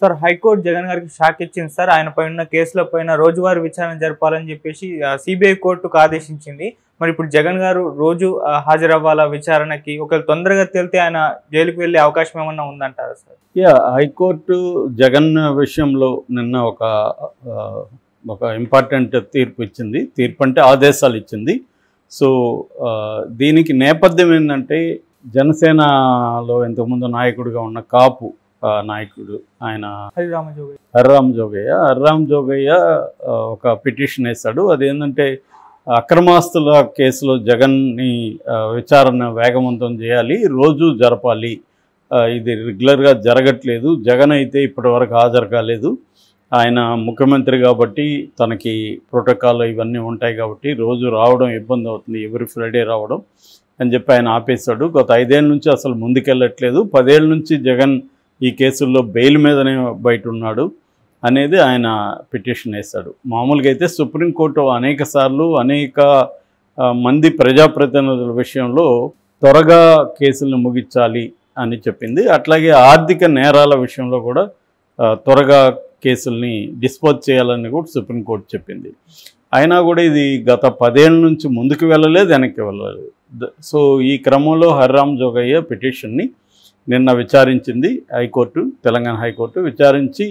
Sir high court Jagan గారికి shock ఇచ్చింది sir. ఆయన పైన కేసుల పైన రోజువారీ విచారణ జరపాలని చెప్పేసి సిబిఐ కోర్టుకు ఆదేశించింది. మరి ఇప్పుడు జగన్ గారు రోజు హాజరవ్వాలా విచారణకి? ఒకవేళ తొందరగా తేలితే ఆయన జైలుకి వెళ్ళే అవకాశం ఏమన్నా ఉందంటారా సార్? హైకోర్టు జగన్ విషయంలో నిన్న ఒక ఇంపార్టెంట్ తీర్పు ఇచ్చింది. తీర్పు అంటే ఆదేశాలు ఇచ్చింది. సో దీనికి నేపథ్యం ఏంటంటే జనసేనలో ఇంతకుముందు నాయకుడిగా ఉన్న కాపు నాయకుడు ఆయన హరిరామ జోగయ్య ఒక పిటిషన్ వేశాడు. అదేంటంటే అక్రమాస్తుల కేసులో జగన్ని విచారణ వేగవంతం చేయాలి, రోజు జరపాలి, ఇది రెగ్యులర్గా జరగట్లేదు, జగన్ అయితే ఇప్పటివరకు హాజరు కాలేదు, ఆయన ముఖ్యమంత్రి కాబట్టి తనకి ప్రోటోకాల్ ఇవన్నీ ఉంటాయి కాబట్టి రోజు రావడం ఇబ్బంది అవుతుంది, ఎవ్రీ ఫ్రైడే రావడం అని చెప్పి ఆయన ఆపేశాడు. గత 5 ఏళ్ళ నుంచి అసలు ముందుకెళ్ళట్లేదు, 10 ఏళ్ళ నుంచి జగన్ ఈ కేసుల్లో బెయిల్ మీదనే బయట ఉన్నాడు అనేది ఆయన పిటిషన్ వేశాడు. మామూలుగా అయితే సుప్రీంకోర్టు అనేక మంది ప్రజాప్రతినిధుల విషయంలో త్వరగా కేసులను ముగించాలి అని చెప్పింది. అట్లాగే ఆర్థిక నేరాల విషయంలో కూడా త్వరగా కేసుల్ని డిస్పోజ్ చేయాలని కూడా సుప్రీంకోర్టు చెప్పింది. అయినా కూడా ఇది గత 10 ఏళ్ళ నుంచి ముందుకు వెళ్ళలేదు, వెనక్కి వెళ్ళలేదు. సో ఈ క్రమంలో హరిరామ జోగయ్య పిటిషన్ని నిన్న విచారించింది హైకోర్టు, తెలంగాణ హైకోర్టు. విచారించి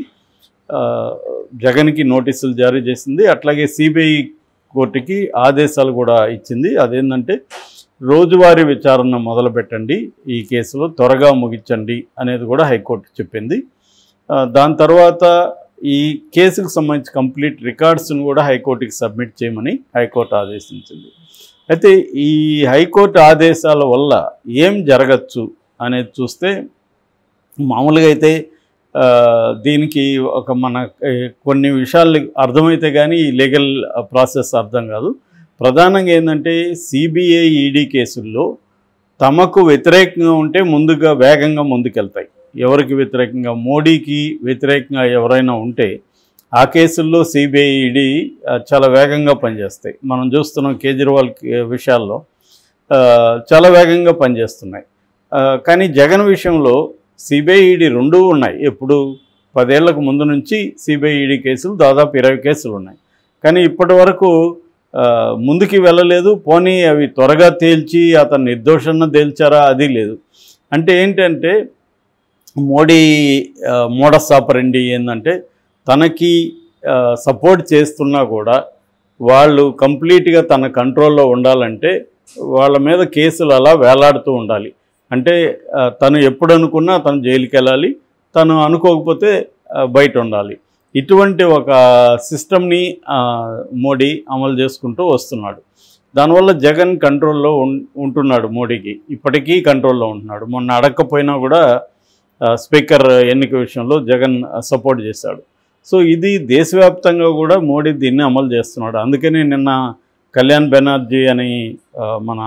జగన్కి నోటీసులు జారీ చేసింది. అట్లాగే సిబిఐ కోర్టుకి ఆదేశాలు కూడా ఇచ్చింది. అదేంటంటే రోజువారీ విచారణ మొదలుపెట్టండి, ఈ కేసులో త్వరగా ముగించండి అనేది కూడా హైకోర్టు చెప్పింది. దాని తర్వాత ఈ కేసుకు సంబంధించి కంప్లీట్ రికార్డ్స్ను కూడా హైకోర్టుకి సబ్మిట్ చేయమని హైకోర్టు ఆదేశించింది. అయితే ఈ హైకోర్టు ఆదేశాల వల్ల ఏం జరగచ్చు అనేది చూస్తే మామూలుగా అయితే దీనికి మన కొన్ని విషయాలు అర్థమైతే కానీ ఈ లీగల్ ప్రాసెస్ అర్థం కాదు. ప్రధానంగా ఏంటంటే సిబిఐ ఈడీ కేసుల్లో తమకు వ్యతిరేకంగా ఉంటే ముందుగా వేగంగా ముందుకెళ్తాయి. ఎవరికి వ్యతిరేకంగా? మోడీకి వ్యతిరేకంగా ఎవరైనా ఉంటే ఆ కేసుల్లో సిబిఐ ఈడీ చాలా వేగంగా పనిచేస్తాయి. మనం చూస్తున్నాం కేజ్రీవాల్ విషయాల్లో చాలా వేగంగా పనిచేస్తున్నాయి. కానీ జగన్ విషయంలో సిబిఐ ఈడీ రెండూ ఉన్నాయి. ఎప్పుడు 10 ఏళ్లకు ముందు నుంచి సిబిఐ ఈడీ కేసులు దాదాపు 20 కేసులు ఉన్నాయి. కానీ ఇప్పటి వరకు ముందుకి వెళ్ళలేదు. పోనీ అవి త్వరగా తేల్చి అతను నిర్దోషణ తేల్చారా అది లేదు. అంటే ఏంటంటే మోడీ మోడస్ ఆపరెండి ఏంటంటే తనకి సపోర్ట్ చేస్తున్నా కూడా వాళ్ళు కంప్లీట్గా తన కంట్రోల్లో ఉండాలంటే వాళ్ళ మీద కేసులు అలా వేలాడుతూ ఉండాలి. అంటే తను ఎప్పుడు అనుకున్నా తను జైలుకి వెళ్ళాలి, తను అనుకోకపోతే బయట ఉండాలి. ఇటువంటి ఒక సిస్టమ్ని మోడీ అమలు చేసుకుంటూ వస్తున్నాడు. దానివల్ల జగన్ కంట్రోల్లో ఉంటున్నాడు. మోడీకి ఇప్పటికీ కంట్రోల్లో ఉంటున్నాడు. మొన్న అడగకపోయినా కూడా స్పీకర్ ఎన్నిక విషయంలో జగన్ సపోర్ట్ చేశాడు. సో ఇది దేశవ్యాప్తంగా కూడా మోడీ దీన్ని అమలు చేస్తున్నాడు. అందుకని నిన్న కళ్యాణ్ బెనర్జీ అని మన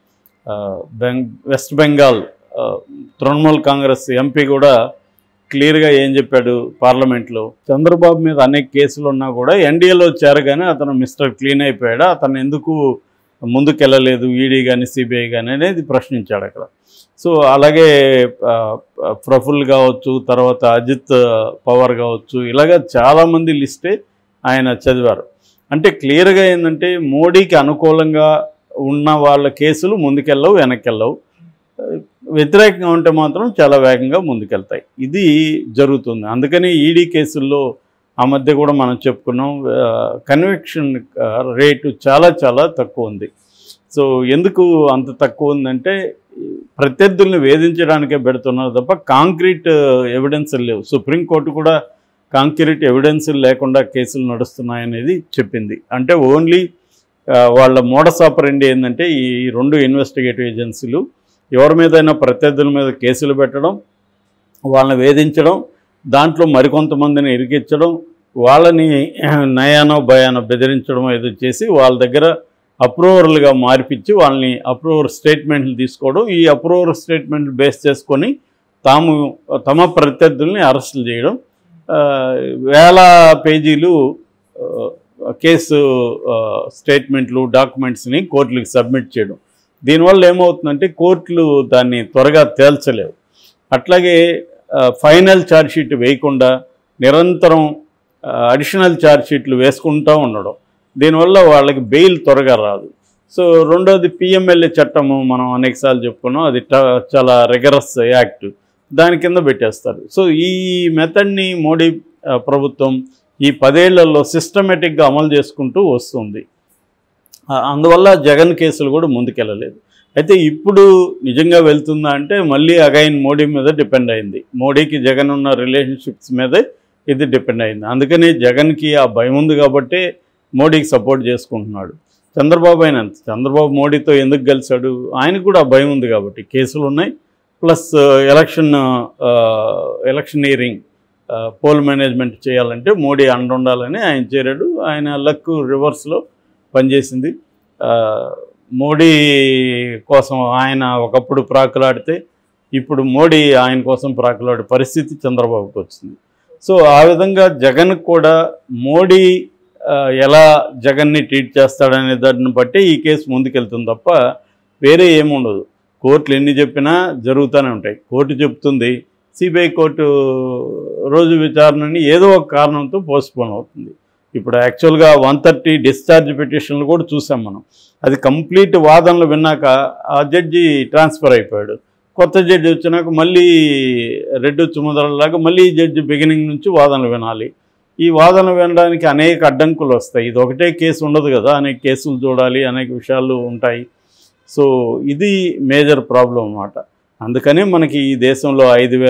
వెస్ట్ బెంగాల్ తృణమూల్ కాంగ్రెస్ ఎంపీ కూడా క్లియర్గా ఏం చెప్పాడు పార్లమెంట్లో, చంద్రబాబు మీద అనేక కేసులు ఉన్నా కూడా ఎన్డీఏలో చేరగానే అతను మిస్టర్ క్లీన్ అయిపోయాడు, అతను ఎందుకు ముందుకెళ్ళలేదు ఈడీ కానీ సిబిఐ కానీ అనేది ప్రశ్నించాడు అక్కడ. సో అలాగే ప్రఫుల్ కావచ్చు, తర్వాత అజిత్ పవార్ కావచ్చు, ఇలాగ చాలామంది లిస్టే ఆయన చదివారు. అంటే క్లియర్గా ఏంటంటే మోడీకి అనుకూలంగా ఉన్న వాళ్ళ కేసులు ముందుకెళ్ళవు, వెనక్కెళ్ళవు. వ్యతిరేకంగా ఉంటే మాత్రం చాలా వేగంగా ముందుకెళ్తాయి. ఇది జరుగుతుంది. అందుకని ఈడీ కేసుల్లో ఆ మధ్య కూడా మనం చెప్పుకున్నాం కన్విక్షన్ రేటు చాలా చాలా తక్కువ ఉంది. సో ఎందుకు అంత తక్కువ ఉందంటే ప్రత్యర్థుల్ని వేధించడానికే పెడుతున్నారు తప్ప కాంక్రీట్ ఎవిడెన్స్ లేవు. సుప్రీంకోర్టు కూడా కాంక్రీట్ ఎవిడెన్స్ లేకుండా కేసులు నడుస్తున్నాయనేది చెప్పింది. అంటే ఓన్లీ వాళ్ళ మోడస్ ఆపరెండి ఏంటంటే ఈ 2 ఇన్వెస్టిగేటివ్ ఏజెన్సీలు ఎవరి మీదైనా ప్రత్యర్థుల మీద కేసులు పెట్టడం, వాళ్ళని వేధించడం, దాంట్లో మరికొంతమందిని ఇరికించడం, వాళ్ళని నయానో భయానో బెదిరించడం ఏదో చేసి వాళ్ళ దగ్గర అప్రూవర్లుగా మార్పించి వాళ్ళని అప్రూవర్ స్టేట్మెంట్లు తీసుకోవడం, ఈ అప్రూవర్ స్టేట్మెంట్లు బేస్ చేసుకొని తమ ప్రత్యర్థుల్ని అరెస్టులు చేయడం, వేల పేజీలు కేసు స్టేట్మెంట్లు డాక్యుమెంట్స్ని కోర్టులకు సబ్మిట్ చేయడం. దీనివల్ల ఏమవుతుందంటే కోర్టులు దాన్ని త్వరగా తేల్చలేవు. అట్లాగే ఫైనల్ ఛార్జ్షీట్ వేయకుండా నిరంతరం అడిషనల్ ఛార్జ్ షీట్లు వేసుకుంటూ ఉండడం, దీనివల్ల వాళ్ళకి బెయిల్ త్వరగా రాదు. సో రెండోది పిఎంఎల్ఏ చట్టము మనం అనేకసార్లు చెప్పుకున్నాం, అది చాలా రిగరస్ యాక్ట్, దాని కింద పెట్టేస్తారు. సో ఈ మెథడ్ని మోడీ ప్రభుత్వం ఈ 10 ఏళ్లలో సిస్టమేటిక్గా అమలు చేసుకుంటూ వస్తుంది. అందువల్ల జగన్ కేసులు కూడా ముందుకెళ్ళలేదు. అయితే ఇప్పుడు నిజంగా వెళ్తుందా అంటే మళ్ళీ అగైన్ మోడీ మీద డిపెండ్ అయింది. మోడీకి జగన్ ఉన్న రిలేషన్షిప్స్ మీదే ఇది డిపెండ్ అయింది. అందుకని జగన్కి ఆ భయం ఉంది కాబట్టి మోడీకి సపోర్ట్ చేసుకుంటున్నాడు. చంద్రబాబు అయినా చంద్రబాబు మోడీతో ఎందుకు కలిశాడు, ఆయనకు కూడా భయం ఉంది కాబట్టి. కేసులు ఉన్నాయి, ప్లస్ ఎలక్షనీరింగ్ పోల్ మేనేజ్మెంట్ చేయాలంటే మోడీ అండుండాలని ఆయన చేరాడు. ఆయన లక్ రివర్స్లో పనిచేసింది. మోడీ కోసం ఆయన ఒకప్పుడు ప్రాకులాడితే ఇప్పుడు మోడీ ఆయన కోసం ప్రాకులాడే పరిస్థితి చంద్రబాబుకి వచ్చింది. సో ఆ విధంగా జగన్ కూడా మోడీ ఎలా జగన్ని ట్రీట్ చేస్తాడనే దాన్ని బట్టి ఈ కేసు ముందుకెళ్తుంది తప్ప వేరే ఏముండదు. కోర్టులు ఎన్ని చెప్పినా జరుగుతూనే ఉంటాయి. కోర్టు చెప్తుంది, సిబిఐ కోర్టు రోజు విచారణని ఏదో ఒక కారణంతో పోస్ట్పోన్ అవుతుంది. ఇప్పుడు యాక్చువల్గా 130 డిశ్చార్జ్ పిటిషన్లు కూడా చూసాం మనం. అది కంప్లీట్ వాదనలు విన్నాక ఆ జడ్జి ట్రాన్స్ఫర్ అయిపోయాడు. కొత్త జడ్జి వచ్చినాక మళ్ళీ రెడ్డి చుమదలలాగా మళ్ళీ జడ్జి బిగినింగ్ నుంచి వాదనలు వినాలి. ఈ వాదనలు వినడానికి అనేక అడ్డంకులు వస్తాయి. ఇది ఒకటే కేసు ఉండదు కదా, అనేక కేసులు చూడాలి, అనేక విషయాలు ఉంటాయి. సో ఇది మేజర్ ప్రాబ్లం అన్నమాట. అందుకనే మనకి ఈ దేశంలో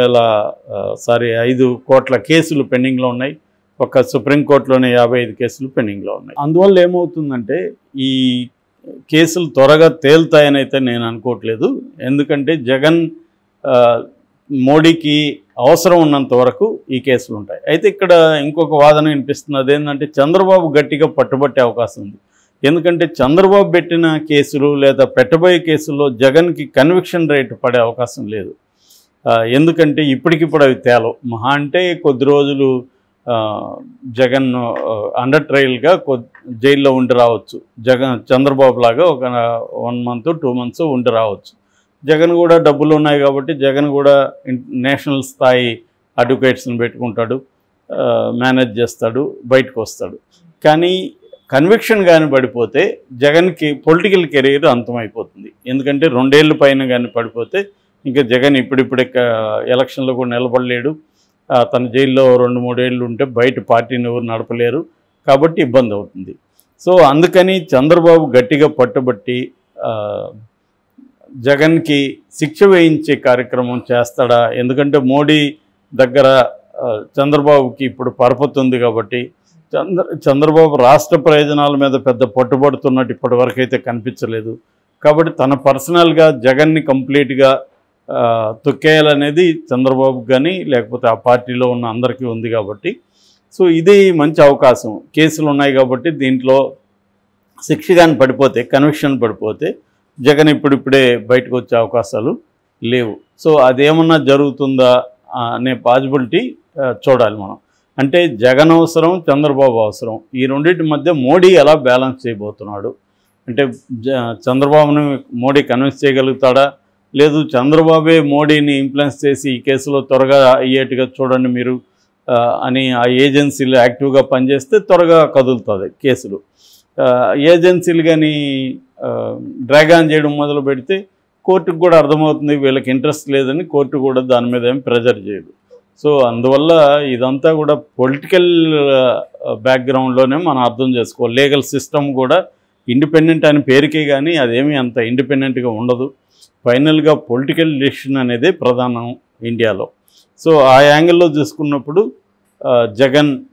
5 కోట్ల కేసులు పెండింగ్లో ఉన్నాయి. ఒక సుప్రీంకోర్టులోనే 55 కేసులు పెండింగ్లో ఉన్నాయి. అందువల్ల ఏమవుతుందంటే ఈ కేసులు త్వరగా తేలుతాయని అయితే నేను అనుకోవట్లేదు. ఎందుకంటే జగన్ మోడీకి అవసరం ఉన్నంత వరకు ఈ కేసులు ఉంటాయి. అయితే ఇక్కడ ఇంకొక వాదన వినిపిస్తుంది, అదేంటంటే చంద్రబాబు గట్టిగా పట్టుబట్టే అవకాశం ఉంది. ఎందుకంటే చంద్రబాబు పెట్టిన కేసులు లేదా పెట్టబోయే కేసుల్లో జగన్కి కన్విక్షన్ రేట్ పడే అవకాశం లేదు. ఎందుకంటే ఇప్పటికిప్పుడు అవి తేలవు. మహా అంటే కొద్ది రోజులు జగన్ అండర్ ట్రయల్గా జైల్లో ఉండి రావచ్చు. చంద్రబాబు లాగా ఒక 1 month 2 months ఉండి రావచ్చు. జగన్ కూడా డబ్బులు ఉన్నాయి కాబట్టి జగన్ కూడా నేషనల్ స్థాయి అడ్వకేట్స్ని పెట్టుకుంటాడు, మేనేజ్ చేస్తాడు, బయటకు వస్తాడు. కానీ కన్విక్షన్ కానీ పడిపోతే జగన్కి పొలిటికల్ కెరీర్ అంతమైపోతుంది. ఎందుకంటే 2 ఏళ్ళ పైన కానీ పడిపోతే ఇంకా జగన్ ఇప్పుడిప్పుడే ఎలక్షన్లో కూడా నిలబడలేడు. తన జైల్లో 2-3 ఏళ్ళు ఉంటే బయట పార్టీని ఎవరు నడపలేరు కాబట్టి ఇబ్బంది అవుతుంది. సో అందుకని చంద్రబాబు గట్టిగా పట్టుబట్టి జగన్కి శిక్ష వేయించే కార్యక్రమం చేస్తాడా? ఎందుకంటే మోడీ దగ్గర చంద్రబాబుకి ఇప్పుడు పరపతి ఉంది కాబట్టి చంద్రబాబు రాష్ట్ర ప్రయోజనాల మీద పెద్ద పట్టుబడుతున్నట్టు ఇప్పటివరకు అయితే కనిపించలేదు. కాబట్టి తన పర్సనల్గా జగన్ని కంప్లీట్గా తొక్కేయాలనేది చంద్రబాబుకి కానీ లేకపోతే ఆ పార్టీలో ఉన్న అందరికీ ఉంది కాబట్టి సో ఇది మంచి అవకాశం. కేసులు ఉన్నాయి కాబట్టి దీంట్లో శిక్ష కానీ పడిపోతే, కన్విక్షన్ పడిపోతే జగన్ ఇప్పుడిప్పుడే బయటకు వచ్చే అవకాశాలు లేవు. సో అదేమన్నా జరుగుతుందా అనే పాసిబిలిటీ చూడాలి మనం. అంటే జగన్ అవసరం, చంద్రబాబు అవసరం, ఈ రెండింటి మధ్య మోడీ ఎలా బ్యాలెన్స్ చేయబోతున్నాడు అంటే చంద్రబాబుని మోడీ కన్విన్స్ చేయగలుగుతాడా, లేదు చంద్రబాబే మోడీని ఇన్ఫ్లుయెన్స్ చేసి ఈ కేసులో త్వరగా అయ్యేట్టుగా చూడండి మీరు అని ఆ ఏజెన్సీలు యాక్టివ్గా పనిచేస్తే త్వరగా కదులుతుంది కేసులు. ఏజెన్సీలు కానీ డ్రాగ్ ఆన్ చేయడం మొదలు పెడితే కోర్టుకు కూడా అర్థమవుతుంది వీళ్ళకి ఇంట్రెస్ట్ లేదని, కోర్టు కూడా దాని మీద ఏం ప్రెజర్ చేయదు. సో అందువల్ల ఇదంతా కూడా పొలిటికల్ బ్యాక్గ్రౌండ్లోనే మనం అర్థం చేసుకోవాలి. లీగల్ సిస్టమ్ కూడా ఇండిపెండెంట్ అని పేరుకే కానీ అదేమీ అంత ఇండిపెండెంట్గా ఉండదు. ఫైనల్గా పొలిటికల్ డెసిషన్ అనేది ప్రధానం ఇండియాలో. సో ఆ యాంగిల్లో చూసుకున్నప్పుడు జగన్